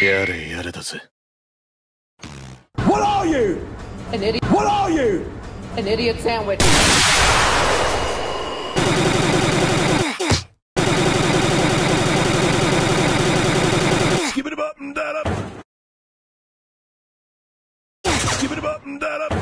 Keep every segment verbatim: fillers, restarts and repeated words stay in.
やれやれだぜ。 What are you? An idiot. What are you? An idiot sandwich. Skip it up and that up. Skip it up and that up.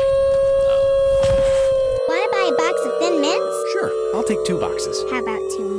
Want to buy a box of Thin Mints? Sure, I'll take two boxes. How about two